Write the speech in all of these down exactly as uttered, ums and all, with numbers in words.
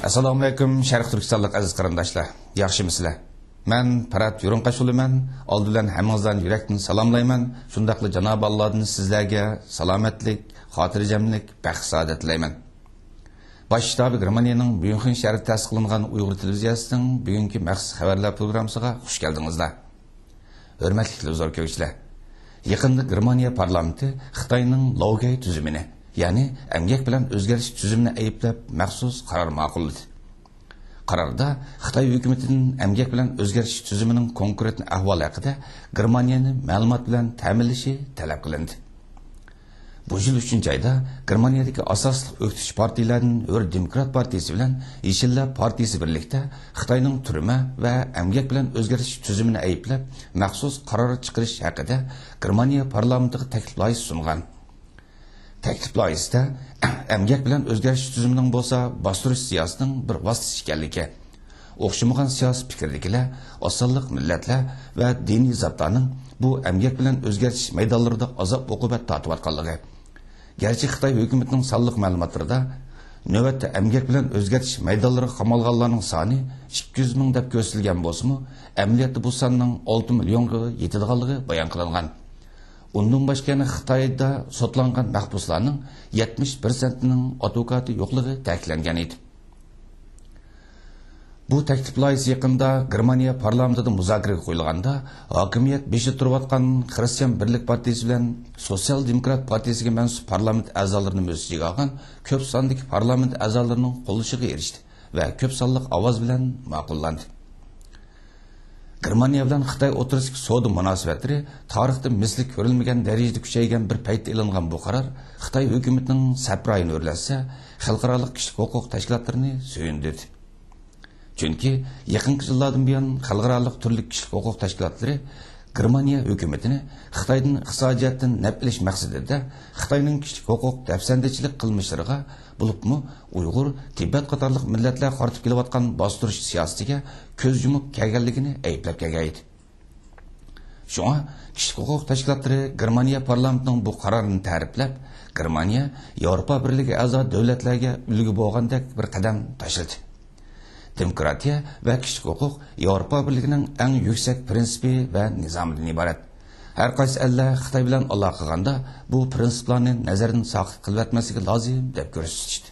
Assalamu alaykum, Sharq Turkistonlik aziz qarindoshlar. Yaxshimisizlar? Men Parat Yurunqashuliman. Oldi bilan hammangizdan yurakdan salomlayman. Shundaqli Janob Allohdan sizlarga salomatlik, xotirjamlik, baxt saodat tilayman. Bosh shtabi Germaniyaning München shahrida ta'sis qilingan Uyg'ur televiziyasining bugungi maxsus xabarlar programmasiga xush keldingizlar. Hurmatli televidiyotchilar. Yaqinda Germaniya parlamenti Xitoyning Laogay tuzumini, ya'ni emgak bilan o'zgarish tuzumini ayblab maxsus qaror ma'qulladi. Qarorda Xitoy hukumatining emgak bilan o'zgarish tuzumining konkret ahvoli haqida Germaniyani ma'lumot bilan ta'minlashi talab qilindi. Bu yil uchinchi oyda Germaniyadagi asosli o'qitish partiyalarining Hür Demokrat partiyasi bilan Yeşiller partiyasi birlikda Xitoyning turma va emgak bilan o'zgarish tuzumini ayblab maxsus qaror chiqarish haqida Germaniya parlamentiga taklif loyihasi sungan. Taklif loyihasida emgak bilan o'zgarish tuzumining bo'lsa bostirish siyosatining bir vositasi ekanligi, o'xshamagan siyosiy fikrdagilar, osonliq millatlar va diniy zotlarning bu emgak bilan o'zgarish maydonlarida azob uqubat tortayotganligi. Gerçi Xitoy hukumatining sonliq ma'lumotlarida navbatda emgak bilan o'zgarish maydonlariga qamalganlarning soni ikki yuz ming deb ko'rsatilgan bo'lsa-mu, amaliyotda bu sonning olti millionga yetadiganligi bayon qilingan. Undan başka Xitoyda sotlangan mahbuslarning yetmish persentining advokati yo'qligi ta'kidlangan edi. Bu taklif loyihasi yaqinda Germaniya parlamentida muzokaraga qo'yilganda, hokimiyat beshi turayotgan Xristian Birlik partiyasi bilan Sosyal Demokrat partiyasiga mansub parlament a'zolarini o'ziga olgan ko'p sondagi parlament a'zolarining qo'llashiga erishdi va ko'p sonli ovoz bilan ma'qullandi. Germaniya bilan Xitoy o'rtasidagi savdo munosabatlari tarixda misli ko'rilmagan darajada kuchaygan bir paytda e'lonlangan bu qaror Xitoy hukumatining saproyini o'rlasa, xalqaro kishilik huquq tashkilotlarini suyundirdi. Chunki yaqinqi yillardan buyon xalqaro turli kishilik huquq tashkilotlari Germaniya hukumatini Xitoydan iqtisodiyotdan naf olish maqsadida Xitoyning kishilik huquq dafsandachilik qilmishlariga bo'libmi Uyg'ur, Tibet qatorliq millatlar qaratib kelayotgan bostirish siyosatiga ko'z yumib kelganligini ayblab kelgan. Shunga kishilik huquq tashkilotlari Germaniya parlamentining bu qarorini ta'riflab, Germaniya Yevropa Birligi a'zo davlatlarga ulgu bo'lgandek bir qadam tashladi. Demokratiya va kishilik huquq Yevropa Birligining eng yuksak prinsipi va nizomidan iborat. Har qaysi ellar Xitoy bilan aloqa qilganda bu prinsiplarni nazardan soqit qilib o'tmasligi lozim deb ko'rsatishdi.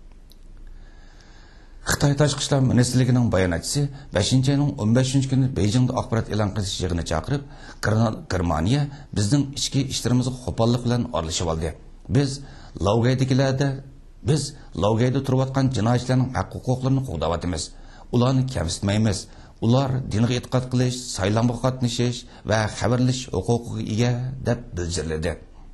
Xitoy Tashqi ishlar ministrligining bayonotchisi beshinchi oyning o'n beshinchi kuni Beijingda axborot e'lon qilish yig'ini chaqirib, Germaniya bizning ichki ishlarimizga qo'pollik bilan aralashib oldi. Biz Laogaydagilarda Biz Laogayda turayotgan jinoyatchilarning haq-huquqlarini qo'g'dayapmiz. Ularni kamsitmaymiz. Ular dinga e'tiqod qilish, saylovga qatnashish va xabarlash huquqiga ega deb bildirildi.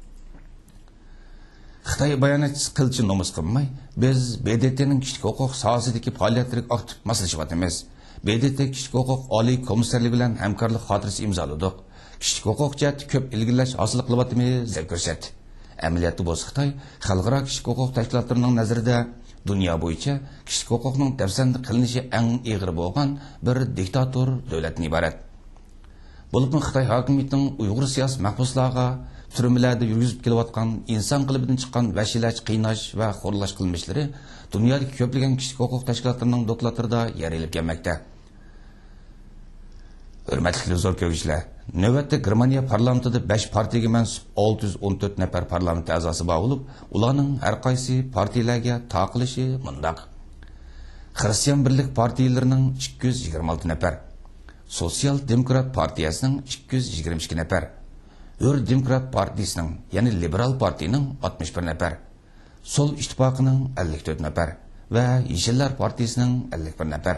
Xitoy bayonotchisi qilchi nomus qilmay, biz B D T'ning kishilik huquq sohasidagi faoliyatlariga aktiv mas'ullashib B D T kishilik huquq oliy komissarligi bilan hamkorlik xotirasi imzoladik. Kishilik huquq jihati ko'p ilgirlash hosil qilyapmiz deb ko'rsatdi. Amaliyotda bu Xitoy xalqaro kishilik huquq tashkilotlarining nazarida dunyo bo'yicha kishilik huquqning tafsanda qilinishi eng og'ir bo'lgan bir diktator davlatdan iborat. Bo'lib Xitoy hokimiyatining Uyg'ur siyosiy mahbuslarga turmalarda yurgizib kelayotgan inson qalbidan chiqqan vahshiylarcha qiynash va xo'rlash qilmishlari dunyodagi ko'plagan kishilik huquq tashkilotlarining dokladlarida yer olib kelmoqda. Hurmatli zo'rkovchilar, navbatda Germaniya parlamentida besh partiyaga mansub olti yuz o'n to'rt nafar parlament a'zosi bor bo'lib, ularning har qaysi partiyalarga taqilishi mundaq. Xristian Birlik partiyalarining ikki yuz yigirma olti nafar, Sosyal Demokrat partiyasining ikki yuz yigirma ikki nafar, Hür Demokrat partiyasining, ya'ni Liberal partiyaning oltmish bir nafar, Sol ittifoqining ellik to'rt nafar va Yeşiller partiyasining ellik bir nafar.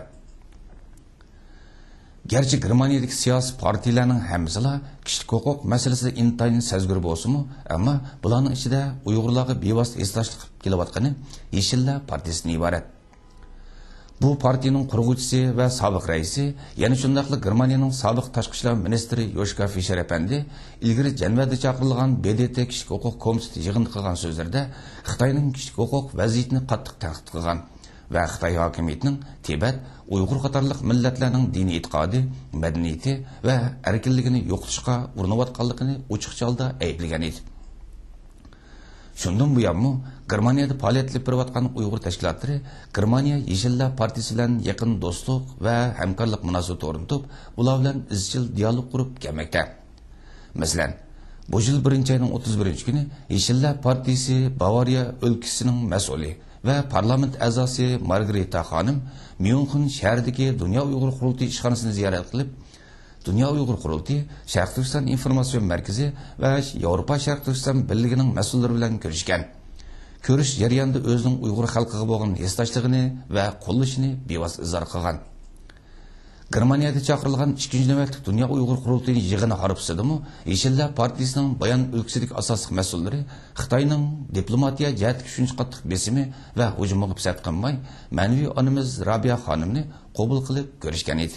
Gerçi Germaniyadagi siyosiy partiyalarning hammasila kishilik huquq masalasida intayin sezgir bo'lsa-mu, ammo bularning ichida Uyg'urlarga bevosita eslashlik qilib kelayotgani Yeşiller partiyasidan iborat. Bu partiyaning qurg'uvchisi va sobiq raisi, yana shundaqli Germaniyaning sobiq tashqi ishlar ministri Yoshka Fischer apandi ilgari Janvada chaqirilgan B D T kishilik huquq komiteti yig'in qilgan so'zlarda Xitoyning kishilik huquq vaziyatini qattiq tanqid qilgan va Xitoy hokimiyatining Tibet, Uyg'ur qatorliq millatlarning diniy e'tiqodi, madaniyati va erkinligini yo'qotishga urinayotganligini ochiqcha holda ayblagan edi. Şundan bu yanmı Germaniyada faoliyet berayotgan Uyg'ur tashkilotlari Germaniya Yeşiller Partisi bilan yaqin do'stlik va hamkorlik munosabat o'rnatib, ular bilan izchil dialog qurib kelmoqda. Masalan, bu yil birinchi ayning o'ttiz birinchi kuni Yeşiller Partisi Bavariya o'lkasining mas'uli va parlament a'zosi Margarita xonim Myunxen shahridagi Dunyo Uyg'ur qurultiyi ishxonasini ziyorat qilib, Dünya Uyghur Qurultiyi, Sharq Turkiston informatsion markazi va Yevropa Sharq Turkiston birligining mas'ullari bilan ko'rishgan. Ko'rish jarayonida o'zining Uyg'ur xalqiga bo'lgan hesdoshligini va qo'llashini bevosita izhor qilgan. Germaniyada chaqirilgan ikkinchi navbatlik Dunyo Uyg'ur Qurultiyi yig'ini harfsidimi, Yeşiller Partiyasining Bayan o'lkasidagi asosiy mas'ullari Xitoyning diplomatiya jihatga shuncha qattiq besimi va hujumiga pisat qilmay, ma'naviy onamiz Rabiya xonimni qabul qilib ko'rishgan edi.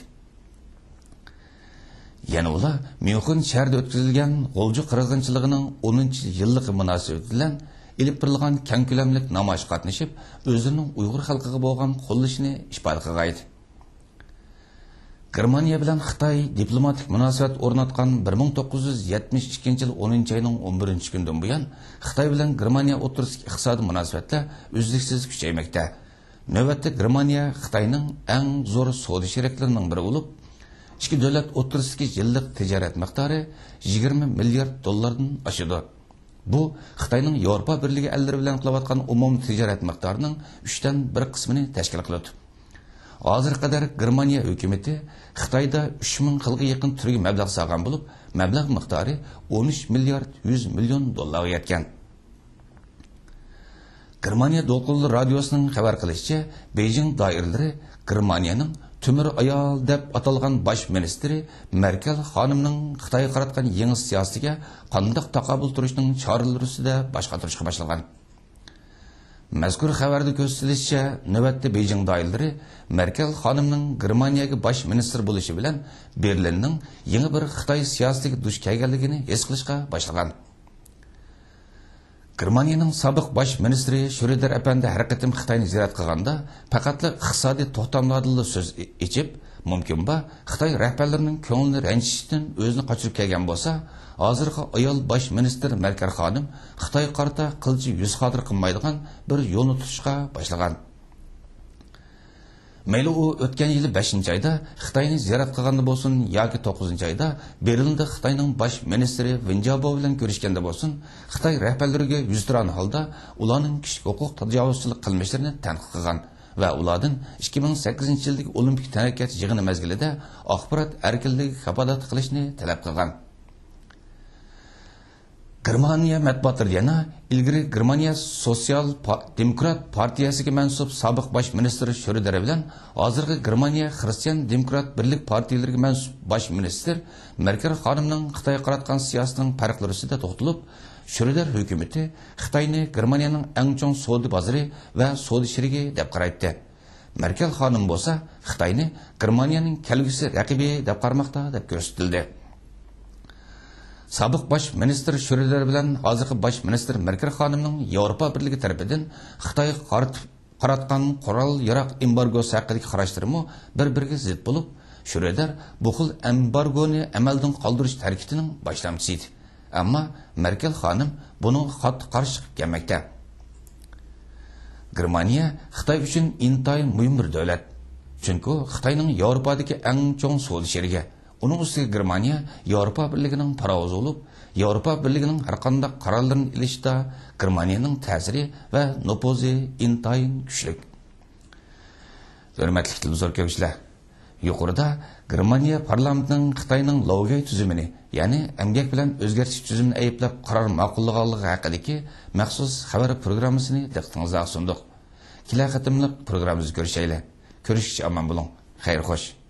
Yana ular Myunxen shahrida o'tkazilgan G'o'lji qirg'inchiligining o'ninchi yilligi munosabati bilan ilib berilgan keng ko'lamli namoyish qatnashib, o'zining Uyg'ur xalqiga bo'lgan qo'llashini ifoda qilgan. Germaniya bilan Xitoy diplomatik munosabat o'rnatgan bir ming to'qqiz yuz yetmish ikkinchi yil o'ninchi oyning o'n birinchi kunidan buyon Xitoy bilan Germaniya o'rtasidagi iqtisodiy munosabatlar uzluksiz kuchaymoqda. Navbatda Germaniya Xitoyning eng zo'r savdo sheriklarining biri bo'lib, ikki davlat o'rtasidagi yillik tijorat miqdori yigirma milliard dollardan oshadi. Bu Xitoyning Yevropa birligi ellari bilan qilayotgan umumiy tijorat miqdorining uchdan bir qismini tashkil qiladi. Hozir qadar Germaniya hukumatı Xitoyda uch ming xilga yaqin turga mablag' solgan bo'lib, mablag' miqdori o'n uch milliard yuz million dollarga yetgan. Germaniya Dolqunli radiosining xabar qilishicha, Beijing doiralari Germaniyaning Tümür ayol deb atalgan baş ministri Merkel xonimning Xitoyga qaratgan yangi siyosatiga qanday taqobil turishning choralari ustida boshqa turishga boshlagan. Mazkur xabarda ko'rsatilishicha, navbatda Beijing doiralari Merkel xonimning Germaniyaga bosh ministr bo'lishi bilan Berlinning yangi bir Xitoy siyosatiga duch kelganligini his qilishga boshlagan. Germaniyaning sobiq bosh ministri Schröder apandi har qatim Xitoyni ziyorat qilganda faqatli iqtisodiy to'xtamlardan so'z ichib, mumkin ba Xitoy rahbarlarining ko'nglini ranjitishdan o'zini qochirib kelgan bo'lsa, hozirgi ayol bosh ministr Merkel xonim Xitoy qarta qilchi yuz xotir qilmaydigan bir yo'lni tutishga boshlagan. Mayli u o'tgan yili beshinchi oyda Xitoyni ziyorat qilganda bo'lsin yoki to'qqizinchi oyda Berlinda Xitoyning bosh ministri Wen Jiabao bilan ko'rishganda bo'lsin, Xitoy rahbarlariga yuzturan holda ularning kishilik huquq tajovuzchilik qilmishlarini tanqid qilgan va ulardan ikki ming sakkizinchi yildagi Olimpik taraqqiyot yig'ini mezgilida axborot erkinligi kafolat qilishni talab qilgan. Germaniya matbuotlari yana ilgari Germaniya Sosyal Demokrat partiyasiga mansub sobiq bosh ministr Schröder bilan hozirgi Germaniya Xristian Demokrat birlik partiyalariga mansub bosh ministr Merkel xonimning Xitoyga qaratgan siyosatining farqlari ustida to'xtalib, Schröder hukumatı Xitoyni Germaniyaning eng chong savdo bozori va savdo sherigi deb qaraydi. Merkel xonim bo'lsa Xitoyni Germaniyaning kelgusi raqibi deb qaramoqda deb ko'rsatildi. Sobiq bosh ministr Schröder bilan hozirgi bosh ministr Merkel xonimning Yevropa birligi tarafidan Xitoyga qaratgan qurol yarog' embargosi haqidagi qarashlarimi bir-biriga zid bo'lib, Schröder bu xil embargoni amaldan qoldirish harakatining boshlamchisi edi. Ammo Merkel xonim buni qattiq qarshi kelmoqda. Germaniya Xitoy uchun intayin muhim bir davlat. Chunki Xitoyning Yevropadagi eng chong savdo sherigi. Onun ustiga Germaniya Yevropa birligining parovozi bo'lib, Yevropa birligining har qanday qarorlarini ilishda Germaniyaning ta'siri va nufuzi intayin kuchli. Hurmatli televizor ko'ruvchilar, yuqorida Germaniya parlamentining Xitoyning Logay tuzumini, ya'ni emgak bilan o'zgartirish tuzumini ayblab qaror ma'qullaganligi haqidagi maxsus xabar programmasini diqqatingizga sundiq. Kelar qatimliq programmamizni ko'rishaylik. Ko'rishgacha omon bo'ling. Xayr xo'sh.